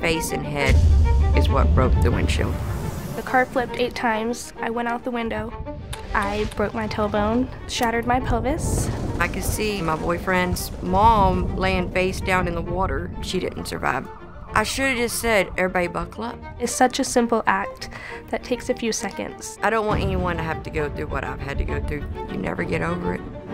face and head is what broke the windshield. The car flipped 8 times. I went out the window. I broke my tailbone, shattered my pelvis. I could see my boyfriend's mom laying face down in the water. She didn't survive. I should have just said, everybody buckle up. It's such a simple act that takes a few seconds. I don't want anyone to have to go through what I've had to go through. You never get over it.